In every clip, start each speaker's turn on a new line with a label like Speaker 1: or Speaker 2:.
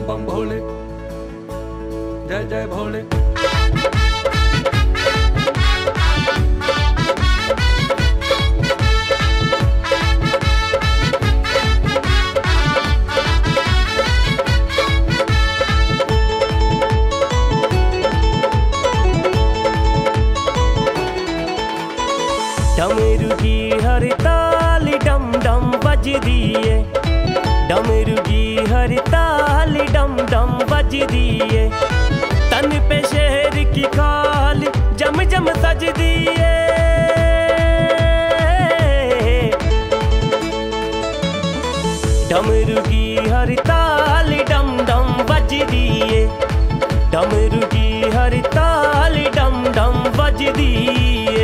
Speaker 1: बम बम भोले, जय जय भोले।
Speaker 2: डमरू की हर ताल डम डम बजदी है, डमरू की हर ताल डम डम बजदी है। तन पे शेर की खाल जम जम सजदी है। डमरू की हर ताल डम डम बजदी है, डमरू की हर ताल डम डम बजदी है।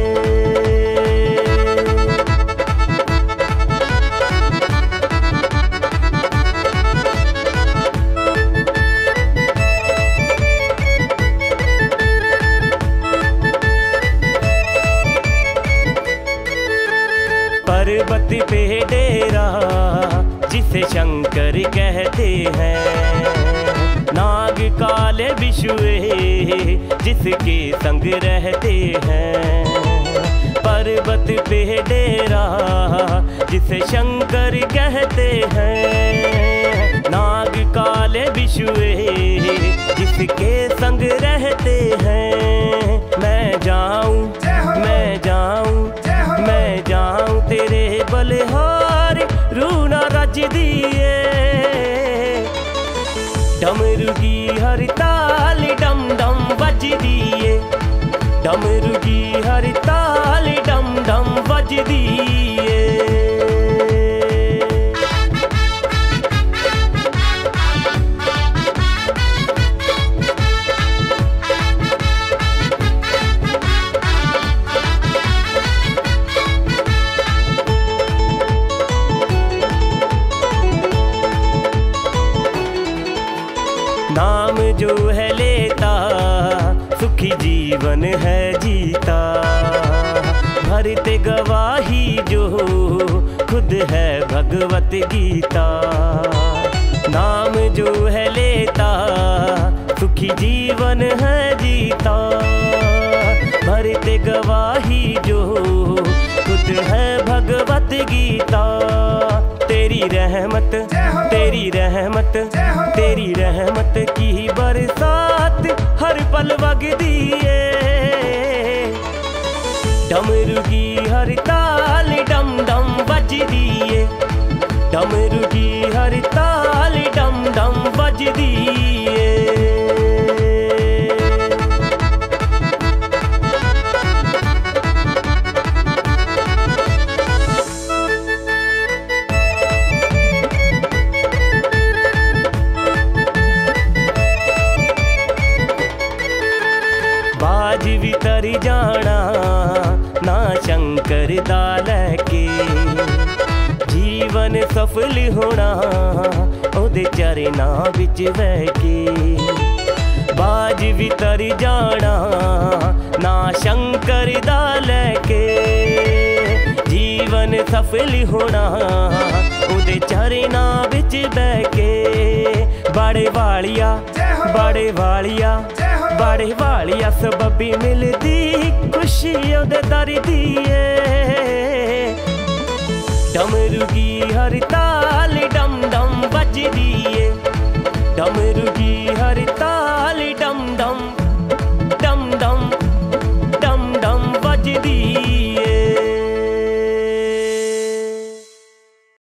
Speaker 2: पर्वत पे डेरा जिसे शंकर कहते हैं, नाग काले बिशुए जिसके संग रहते हैं। पर्वत पे डेरा जिसे शंकर कहते हैं, नाग काले बिशुए जिसके संग रहते हैं। मैं जाऊं मैं जाऊं तेरे बलिहारी रूना रज दिए। डमरू की हर ताल डम डम बज दिए, डमरू की हर ताल डम डम बज दिए। नाम जो है लेता सुखी जीवन है जीता, भरते गवाही जो खुद है भगवत गीता। नाम जो है लेता सुखी जीवन है जीता, भरते गवाही जो खुद है भगवत गीता। तेरी रहमत तेरी रहमत की बरसात हर पल वगदी है। डमरू की हर ताल डम डम बजदी है, डमरू की हर ताल डम डम बजदी है। बाज भी तर जाना ना शंकर दाल के, जीवन सफल होना ओदे चरना बिच बह के। बाज भी तर जाना ना शंकर दाल के, जीवन सफल होना ओदे चरना बिच बह के। बड़े वालिया सबबी मिलदी खुशी ओदे दर दी है। डमरू की हर ताल डम डम बजदी